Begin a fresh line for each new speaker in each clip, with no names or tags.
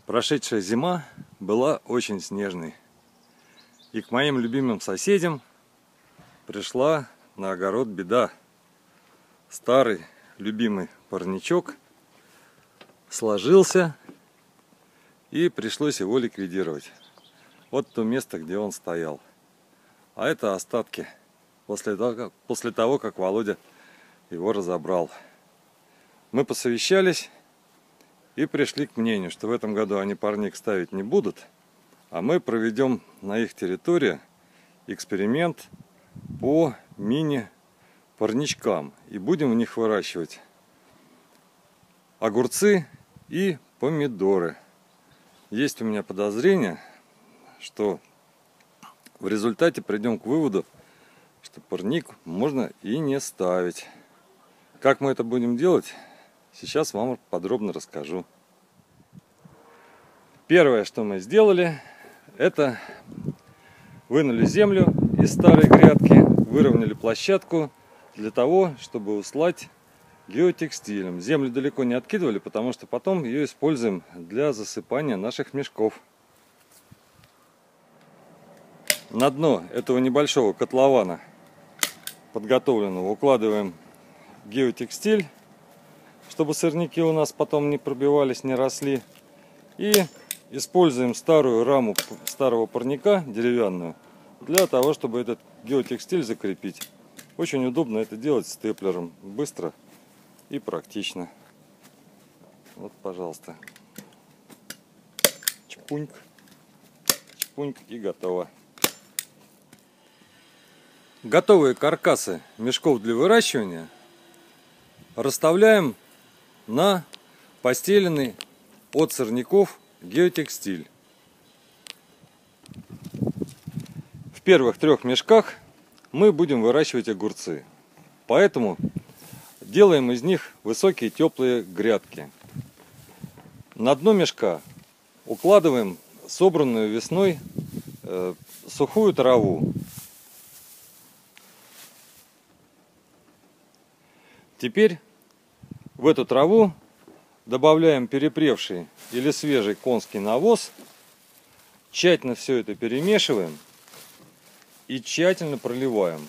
Прошедшая зима была очень снежной. И к моим любимым соседям пришла на огород беда. Старый любимый парничок сложился, и пришлось его ликвидировать. Вот то место, где он стоял. А это остатки после того, как Володя его разобрал. Мы посовещались и пришли к мнению, что в этом году они парник ставить не будут, а мы проведем на их территории эксперимент по мини-парничкам и будем в них выращивать огурцы и помидоры. Есть у меня подозрение, что в результате придем к выводу, что парник можно и не ставить. Как мы это будем делать, сейчас вам подробно расскажу. Первое, что мы сделали, это вынули землю из старой грядки, выровняли площадку для того, чтобы услать геотекстилем. Землю далеко не откидывали, потому что потом ее используем для засыпания наших мешков. На дно этого небольшого котлована подготовленного укладываем геотекстиль, чтобы сорняки у нас потом не пробивались, не росли. И используем старую раму старого парника, деревянную, для того, чтобы этот геотекстиль закрепить. Очень удобно это делать степлером. Быстро и практично. Вот, пожалуйста. Чпуньк. Чпуньк, и готово. Готовые каркасы мешков для выращивания расставляем на постеленный от сорняков геотекстиль. В первых 3 мешках мы будем выращивать огурцы, поэтому делаем из них высокие теплые грядки. На дно мешка укладываем собранную весной сухую траву. Теперь в эту траву добавляем перепревший или свежий конский навоз, тщательно все это перемешиваем и тщательно проливаем.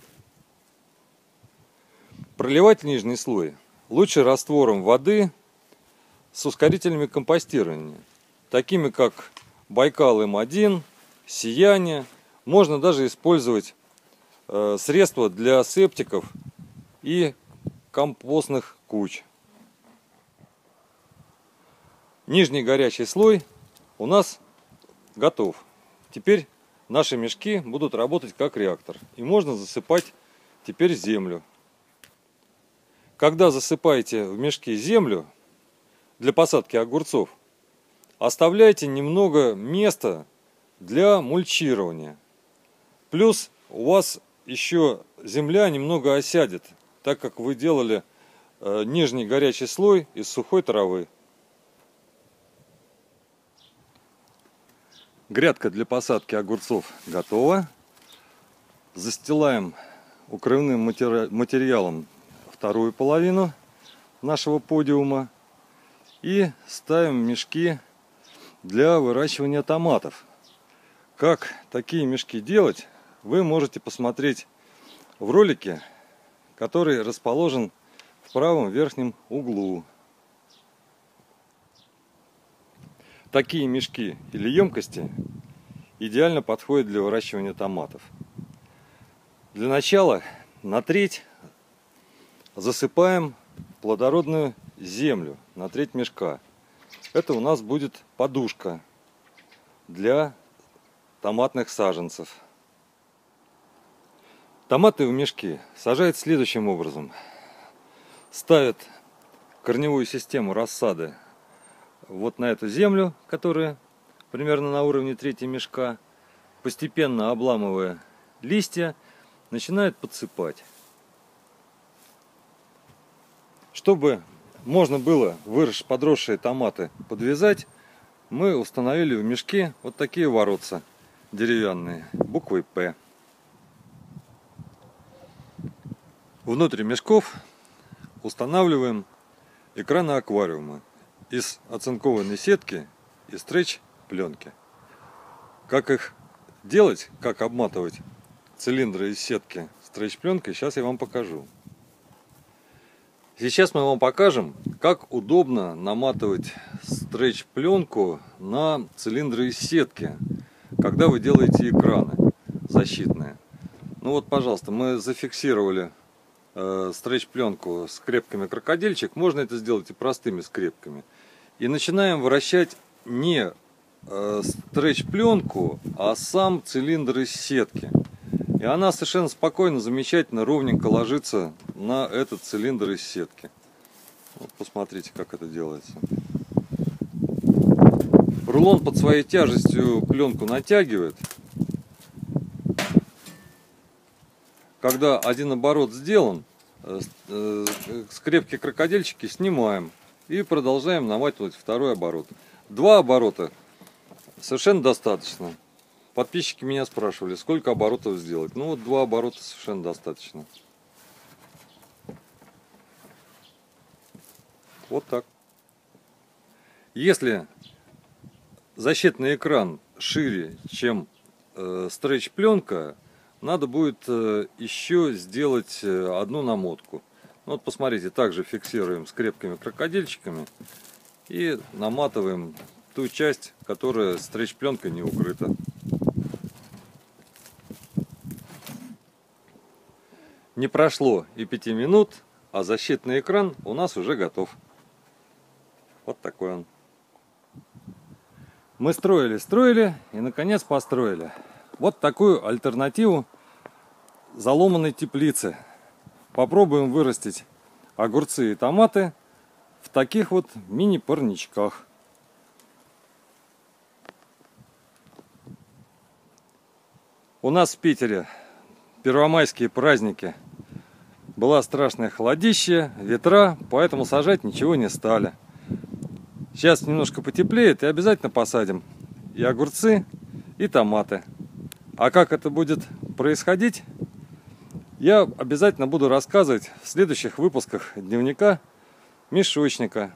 Проливать нижний слой лучше раствором воды с ускорителями компостирования, такими как Байкал М1, Сияние. Можно даже использовать средства для септиков и компостных куч. Нижний горячий слой у нас готов. Теперь наши мешки будут работать как реактор. И можно засыпать теперь землю. Когда засыпаете в мешки землю для посадки огурцов, оставляйте немного места для мульчирования. Плюс у вас еще земля немного осядет, так как вы делали нижний горячий слой из сухой травы. Грядка для посадки огурцов готова. Застилаем укрывным материалом вторую половину нашего подиума и ставим мешки для выращивания томатов. Как такие мешки делать, вы можете посмотреть в ролике, который расположен в правом верхнем углу. Такие мешки или емкости идеально подходят для выращивания томатов. Для начала на треть засыпаем плодородную землю, на треть мешка. Это у нас будет подушка для томатных саженцев. Томаты в мешки сажают следующим образом. Ставят корневую систему рассады вот на эту землю, которая примерно на уровне трети мешка, постепенно обламывая листья, начинают подсыпать. Чтобы можно было подросшие томаты подвязать, мы установили в мешке вот такие воротца деревянные, буквой П. Внутрь мешков устанавливаем экраны аквариума из оцинкованной сетки и стретч-пленки. Как их делать, как обматывать цилиндры из сетки стретч-пленкой, сейчас я вам покажу. Сейчас мы вам покажем, как удобно наматывать стретч-пленку на цилиндры из сетки, когда вы делаете экраны защитные. Ну вот, пожалуйста, мы зафиксировали стретч-пленку скрепками крокодильчик. Можно это сделать и простыми скрепками. И начинаем вращать не стретч-пленку, а сам цилиндр из сетки. И она совершенно спокойно, замечательно, ровненько ложится на этот цилиндр из сетки. Вот посмотрите, как это делается. Рулон под своей тяжестью пленку натягивает. Когда один оборот сделан, скрепки крокодильчики снимаем и продолжаем наматывать второй оборот. 2 оборота совершенно достаточно. Подписчики меня спрашивали, сколько оборотов сделать. Ну вот 2 оборота совершенно достаточно. Вот так. Если защитный экран шире, чем стретч-пленка, надо будет еще сделать одну намотку. Вот посмотрите, также фиксируем скрепками крокодильчиками и наматываем ту часть, которая стретч-пленкой не укрыта. Не прошло и 5 минут, а защитный экран у нас уже готов. Вот такой он. Мы строили и наконец построили. Вот такую альтернативу заломанной теплице. Попробуем вырастить огурцы и томаты в таких вот мини-парничках. У нас в Питере первомайские праздники. Была страшная холодища, ветра, поэтому сажать ничего не стали. Сейчас немножко потеплеет и обязательно посадим и огурцы, и томаты. А как это будет происходить, я обязательно буду рассказывать в следующих выпусках дневника мешочника.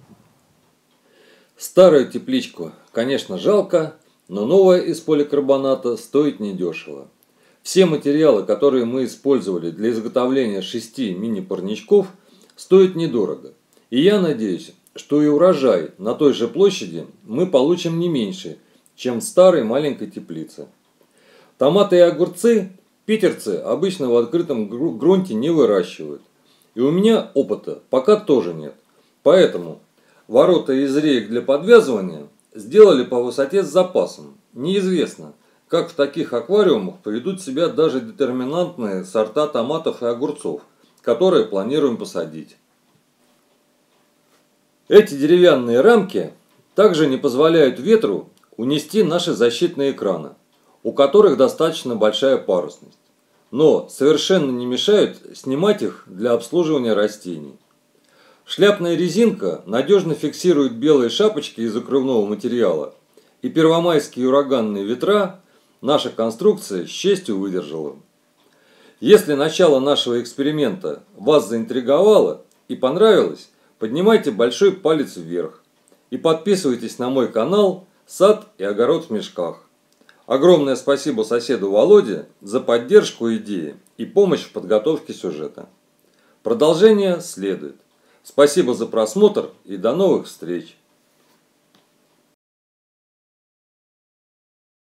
Старую тепличку, конечно, жалко, но новая из поликарбоната стоит недешево. Все материалы, которые мы использовали для изготовления 6 мини-парничков, стоят недорого. И я надеюсь, что и урожай на той же площади мы получим не меньше, чем в старой маленькой теплице. Томаты и огурцы питерцы обычно в открытом грунте не выращивают. И у меня опыта пока тоже нет. Поэтому ворота из реек для подвязывания сделали по высоте с запасом. Неизвестно, как в таких аквариумах поведут себя даже детерминантные сорта томатов и огурцов, которые планируем посадить. Эти деревянные рамки также не позволяют ветру унести наши защитные экраны, у которых достаточно большая парусность, но совершенно не мешают снимать их для обслуживания растений. Шляпная резинка надежно фиксирует белые шапочки из закрывного материала, и первомайские ураганные ветра наша конструкция с честью выдержала. Если начало нашего эксперимента вас заинтриговало и понравилось, поднимайте большой палец вверх и подписывайтесь на мой канал «Сад и огород в мешках». Огромное спасибо соседу Володе за поддержку идеи и помощь в подготовке сюжета. Продолжение следует. Спасибо за просмотр и до новых встреч!